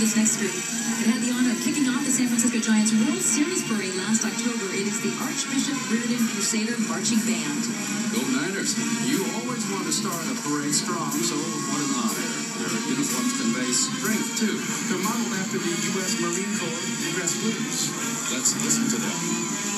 this next group. It had the honor of kicking off the San Francisco Giants World Series parade last October. It is the Archbishop Riordan Crusader Marching Band. Go Niners. You always want to start a parade strong, so what admire. Their uniforms convey strength, too. They're modeled after the U.S. Marine Corps dress blues. Let's listen to them.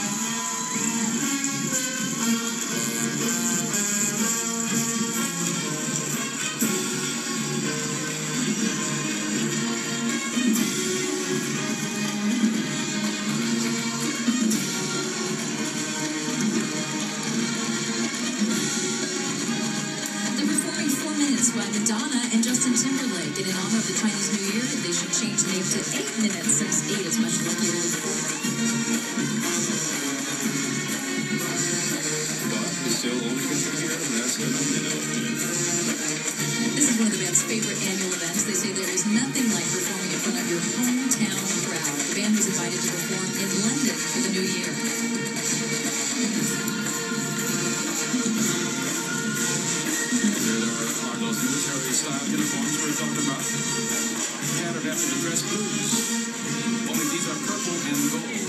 By Madonna and Justin Timberlake. And in honor of the Chinese New Year, they should change the name to 8 Minutes, since 8 is much luckier than 4. But we still only get to hear less than a minute. This is one of the band's favorite annual events. They say there is nothing like performing in front of your hometown crowd. The band was invited to perform in London for the new year. Those military-style uniforms we're talking about, patterned after the dress blues. Only these are purple and gold.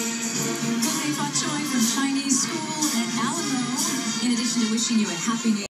Well, hey, Fa Choi from Chinese School at Alamo. In addition to wishing you a happy new year.